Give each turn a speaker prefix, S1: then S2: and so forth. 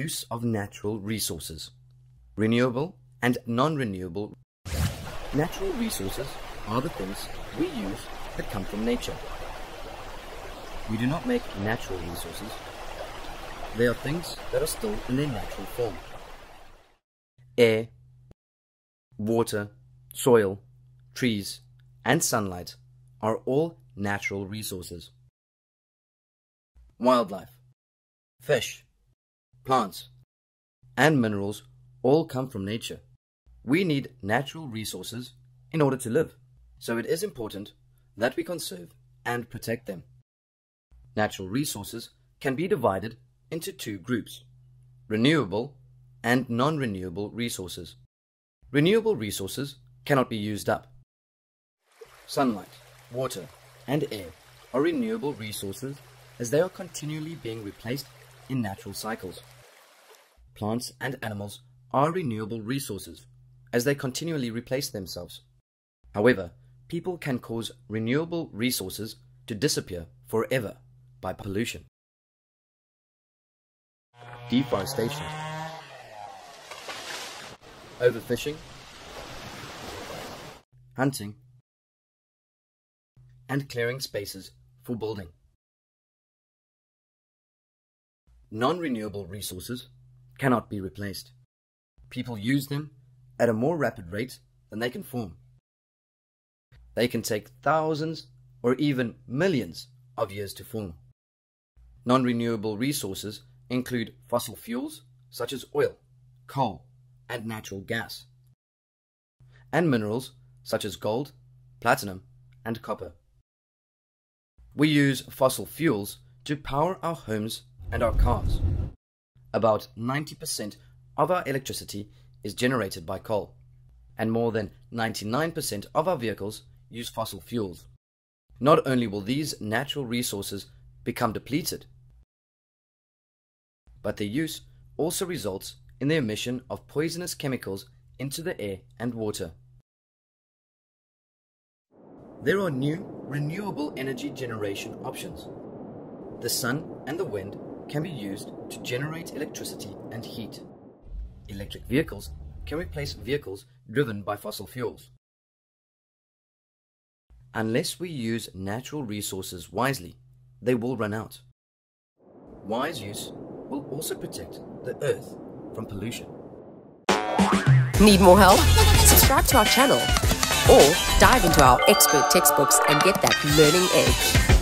S1: use of natural resources, renewable and non-renewable. Natural resources are the things we use that come from nature. We do not make natural resources. They are things that are still in their natural form. Air, water, soil, trees, and sunlight are all natural resources. Wildlife, fish, plants, and minerals all come from nature. We need natural resources in order to live, so it is important that we conserve and protect them. Natural resources can be divided into two groups: renewable and non-renewable resources. Renewable resources cannot be used up. Sunlight, water, and air are renewable resources as they are continually being replaced in natural cycles. Plants and animals are renewable resources as they continually replace themselves. However, people can cause renewable resources to disappear forever by pollution. Deforestation, overfishing, hunting, and clearing spaces for building. Non-renewable resources cannot be replaced. People use them at a more rapid rate than they can form. They can take thousands or even millions of years to form. Non-renewable resources include fossil fuels such as oil, coal, and natural gas, and minerals such as gold, platinum, and copper. We use fossil fuels to power our homes and our cars. About 90% of our electricity is generated by coal, and more than 99% of our vehicles use fossil fuels. Not only will these natural resources become depleted, but their use also results in the emission of poisonous chemicals into the air and water. There are new renewable energy generation options. The sun and the wind can be used to generate electricity and heat. Electric vehicles can replace vehicles driven by fossil fuels. Unless we use natural resources wisely, they will run out. Wise use will also protect the earth from pollution.
S2: Need more help? Subscribe to our channel or dive into our expert textbooks and get that learning edge.